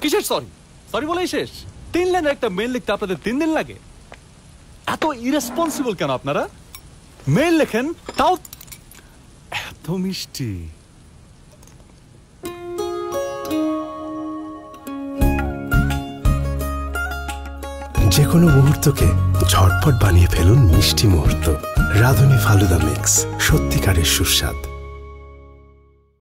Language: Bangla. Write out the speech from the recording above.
কিসের সরি? সরি বলেই শেষ? 3 লাইনের একটা মেইল লিখতে আপনাদের 3 দিন লাগে? এত ইরেসপন্সিবল কেন আপনারা? মেইল লেখেন তাও এত মিষ্টি। যে কোনো মুহূর্তকে ঝটপট বানিয়ে ফেলুন মিষ্টি মুহূর্ত। রাঁধুনি ফালুদা মিক্স, সত্যিকারের সুস্বাদ।